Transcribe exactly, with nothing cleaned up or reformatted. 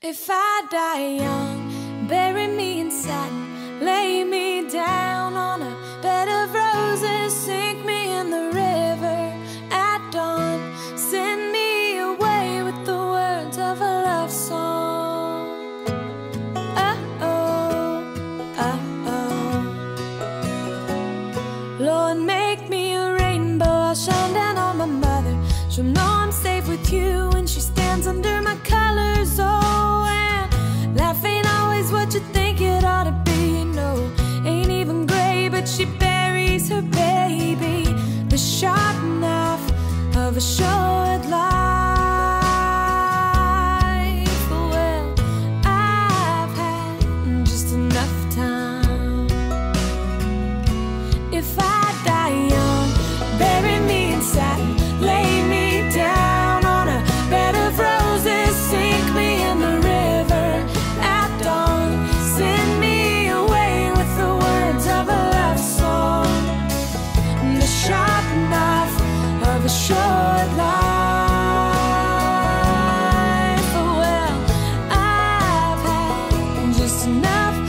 If I die young, bury me in satin, lay me down on a bed of roses, sink me in the river at dawn, send me away with the words of a love song. Uh-oh, uh-oh. Lord, make me a rainbow, I'll shine down on my mother. She'll know I'm safe with you when she stands under my colors. Oh, and life ain't always what you think it ought to be. No, ain't even gray, but she buries her baby. The sharp knife of a short life. Well, I've had just enough time. If I die young, bury me in satin, lay me down on a bed of roses, sink me in the river at dawn, send me away with the words of a love song. The sharp knife of a short life. Well, I've had just enough